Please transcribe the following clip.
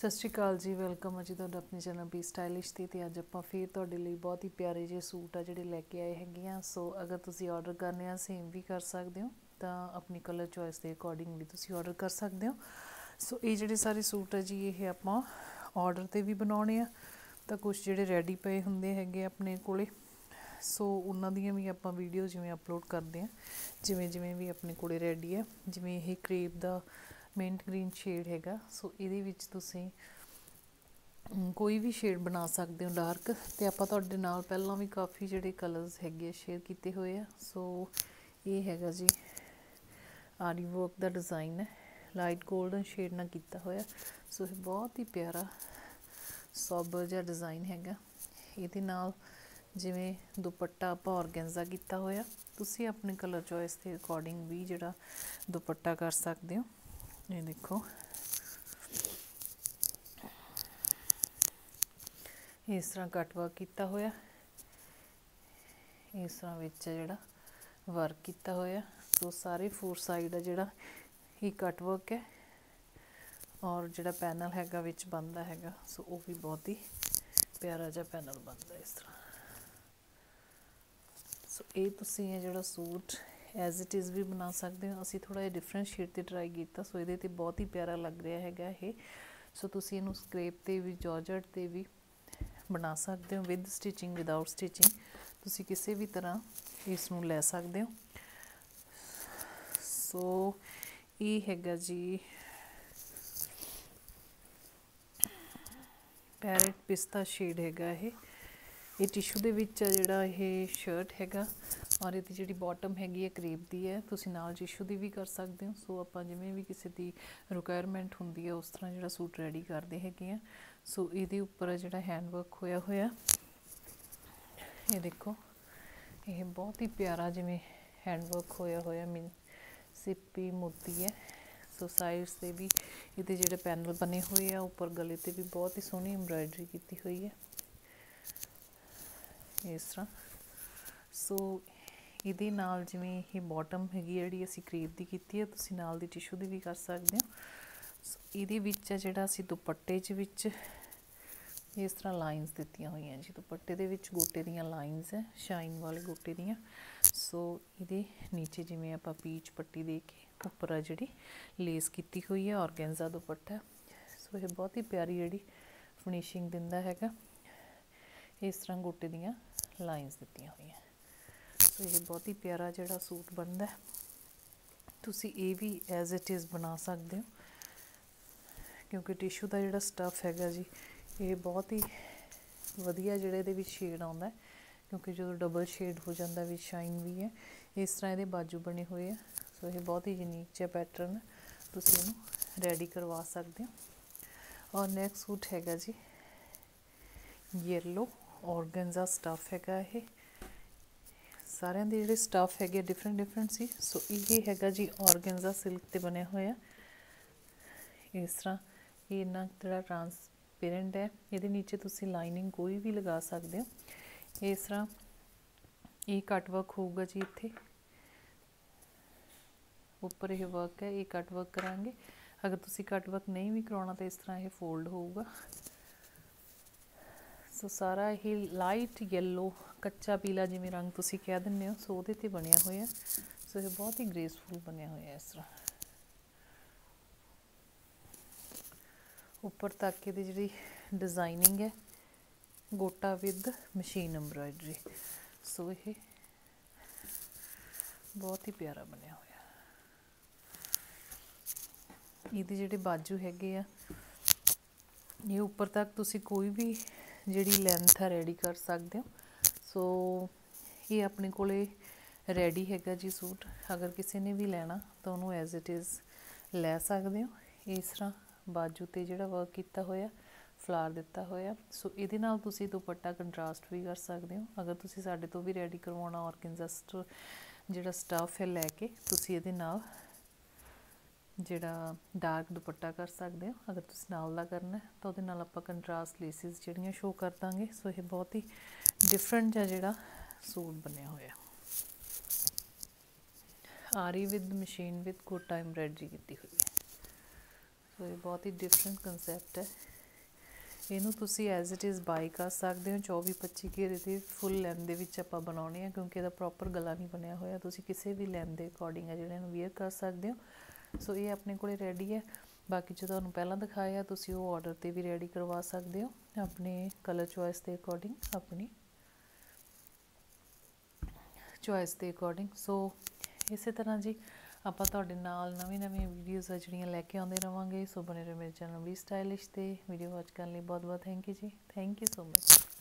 सत श्री अकाल जी, वेलकम है जी तुहाडा अपने चैनल बी स्टाइलिश ते अज आपां फिर तुहाडे लई बहुत ही प्यारे जे सूट आ जिहड़े लैके आए हैगे आ। सो अगर तुसीं ऑर्डर करने आ सेम भी कर सकते हो, तो अपनी कलर चॉइस के अकॉर्डिंग भी तुसीं ऑर्डर कर सकते हो। सो ये जिहड़े सारे सूट है जी ये आपां ऑर्डर ते भी बनाउणे आ, तो कुछ जिहड़े रैडी पे हुंदे हैगे अपने कोले। सो उन्हां दियां भी आपां वीडियो जिवें अपलोड करते हैं, जिवें जिवें भी अपने कोले रैडी है। जिवें ये क्रेप दा मिंट ग्रीन शेड हैगा, सो ये विच तुसीं कोई भी शेड बना सकते हो डार्क। तो आपां तुहाडे नाल पहलां भी काफ़ी जिहड़े कलर्स हैगे शेयर किए हुए आ। सो ये हैगा जी आरी वर्क दा डिज़ाइन है, लाइट गोल्डन शेड नाल कीता होया। सो ये बहुत ही प्यारा सॉबर जिहा डिज़ाइन हैगा। इहदे नाल जिवें दुपट्टा आपां ऑर्गेन्जा कीता होया, तुसीं अपने कलर चॉइस के अकॉर्डिंग भी जिहड़ा दुपट्टा कर सकते हो। ये देखो इस तरह कट वर्क किया होया, इस तरह विच जिहड़ा वर्क किया होया। तो सारे फोर साइड जिहड़ा ही कट वर्क है, और जिहड़ा पैनल हैगा विच बनता हैगा, सो वो भी बहुत ही प्यारा जिहा पैनल बनता इस तरह। सो ये तुसीं है जिहड़ा सूट एज इट इज़ भी बना सकते हो। असीं थोड़ा जिहा डिफरेंट शेड ते ट्राई किया, सो ये बहुत ही प्यारा लग रहा हैगा ये। सो तुसीं इहनूं स्क्रेप ते भी जॉर्जट ते भी बना सकते हो, विद स्टिचिंग विदाउट स्टिचिंग तुसीं किसी भी तरह इसनूं लै सकते हो। सो ये हैगा जी पैरेट पिस्ता शेड हैगा। ये टिशू दे विच जिहड़ा ये शर्ट हैगा, और ये जिहड़ी बॉटम हैगी है क्रेप दी है, तुसीं नाल टिशू दी भी कर सकते हो। सो आपां जिवें भी किसी दी रिक्वायरमेंट हुंदी है उस तरह जिहड़ा सूट रेडी करते हैगे आ। सो इहदे उपर जिहड़ा हैंडवर्क होया होया, ये देखो ये बहुत ही प्यारा जिवें हैंडवर्क होया होया, मीन सिप्पी मोती है। सो साइड्स से भी ये जिहड़े पैनल बने हुए हैं, उपर गले ते भी बहुत ही सोहनी एम्ब्रॉयडरी की हुई है इस तरह। सो इहदे नाल जिवें ये बॉटम हैगी जिहड़ी असीं क्रेप दी कीती है, तुसीं नाल दी टिशू दी भी कर सकते हो। सो इहदे विच जिहड़ा असीं दुपट्टे च विच इस तरह लाइनस दित्तियां हुई हैं जी। दुपट्टे दे विच गोटे दियां लाइनस है, शाइन वाले गोटे दियां। सो इहदे नीचे जिवें आपां पीच पट्टी दे के उपर जिहड़ी लेस की हुई है, ऑर्गेन्जा दुपट्टा। सो ये बहुत ही प्यारी जिहड़ी फिनिशिंग दिंदा हैगा। इस तरह गोटे दियां लाइनस दित्तियां हुई हैं। सो ये बहुत ही प्यारा जिहड़ा सूट बनदा है, तुसीं ये भी एज इट इज़ बना सकते हो, क्योंकि टिशू का जिहड़ा स्टफ हैगा जी ये बहुत ही वधिया जिहड़ा इहदे विच शेड आउंदा है, क्योंकि जो डबल शेड हो जाता विच शाइन भी है। इस तरह ये बाजू बने हुए हैं। सो ये बहुत ही यूनीक जिहा पैटर्न है, तुसीं इहनूं रेडी करवा सकते हो। और नैक्सट सूट हैगा जी येलो ऑर्गेन्जा स्टफ हैगा। ये सारिਆਂ ਦੇ ਜਿਹੜੇ स्टफ हैगे डिफरेंट डिफरेंट सी। सो ये हैगा जी ऑर्गेन्जा सिल्क ते बने हुए हैं। इस तरह ये इन्ना जिहड़ा ट्रांसपेरेंट है, ये नीचे तुसीं लाइनिंग कोई भी लगा सकते हो। इस तरह ये कट वर्क होगा जी, इत्थे उपर ये वर्क है, ये कट वर्क करांगे। अगर तुसीं कट वर्क नहीं भी करवाउणा तो इस तरह ये फोल्ड होगा। सो सारा ये लाइट येलो कच्चा पीला जिवें रंग तुसीं कह दिंदे हो, सो उहदे ते बनिया होया। सो ये बहुत ही ग्रेसफुल बनिया होया इस तरह। उपर तक ये जिहड़ी डिज़ाइनिंग है गोटा विद मशीन एम्ब्रॉयडरी। सो ये बहुत ही प्यारा बनिया होया। इहदे जिहड़े बाजू हैगे आ, ये उपर तक तुसीं कोई भी जिहड़ी लैंथ है रेडी कर सकते हो। सो ये अपने कोले रेडी हैगा जी सूट। अगर किसी ने भी लेना तो उन्होंने एज इट इज़ लै सकते हो। इस तरह बाजू ते जिहड़ा वर्क किया होया, फ्लावर दिता होया। सो इहदे नाल तुसीं दुपट्टा कंट्रास्ट भी कर सकते हो। अगर तुसीं साडे तो भी रेडी करवाउणा ऑर्गेन्जा जिहड़ा स्टफ है लैके तुसीं इहदे नाल जिहड़ा डार्क दुपट्टा कर सकते हो। अगर तुसीं नाल दा करना है तो उहदे नाल आपां कंट्रास्ट लेसिस जिहड़ियां शो कर दांगे। सो ये बहुत ही डिफरेंट जिहड़ा सूट बनिया होया, आरी विद मशीन विद गोटा एम्ब्रॉयडरी की हुई है। सो ये बहुत ही डिफरेंट कंसैप्ट है। ਇਹਨੂੰ ਤੁਸੀਂ ਐਜ਼ ਇਟ ਇਜ਼ ਬਾਈ ਕਰ ਸਕਦੇ ਹੋ। 24-25 ਘੇਰੇ ਦੇ ਫੁੱਲ ਲੈਂਥ ਦੇ ਵਿੱਚ ਆਪਾਂ ਬਣਾਉਣੇ ਆ, ਕਿਉਂਕਿ ਇਹਦਾ ਪ੍ਰੋਪਰ ਗਲਾ ਨਹੀਂ ਬਣਿਆ ਹੋਇਆ। ਤੁਸੀਂ ਕਿਸੇ ਵੀ ਲੈਂਥ ਦੇ ਅਕੋਰਡਿੰਗ ਆ ਜਿਹੜੇ ਇਹਨੂੰ ਵੇਅਰ ਕਰ ਸਕਦੇ ਹੋ। ਸੋ ਇਹ ਆਪਣੇ ਕੋਲ ਰੈਡੀ ਹੈ। ਬਾਕੀ ਜੋ ਤੁਹਾਨੂੰ ਪਹਿਲਾਂ ਦਿਖਾਇਆ ਤੁਸੀਂ ਉਹ ਆਰਡਰ 'ਤੇ ਵੀ ਰੈਡੀ ਕਰਵਾ ਸਕਦੇ ਹੋ ਆਪਣੇ ਕਲਰ ਚੋਇਸ ਦੇ ਅਕੋਰਡਿੰਗ, ਆਪਣੀ ਚੋਇਸ ਦੇ ਅਕੋਰਡਿੰਗ। ਸੋ ਇਸੇ ਤਰ੍ਹਾਂ ਜੀ ਆਪਾਂ ਤੁਹਾਡੇ ਨਾਲ ਨਵੀਆਂ ਵੀਡੀਓਜ਼ ਆ ਜਿਹੜੀਆਂ ਲੈ ਕੇ ਆਉਂਦੇ ਰਹਾਂਗੇ। ਸੋ ਬਣੇ ਰਹੋ ਮੇਰੇ ਚੈਨਲ ਵੀ ਸਟਾਈਲਿਸ਼ 'ਤੇ। ਵੀਡੀਓ ਵਾਚ ਕਰਨ ਲਈ ਬਹੁਤ ਬਹੁਤ ਥੈਂਕ ਯੂ ਜੀ। Thank you so much.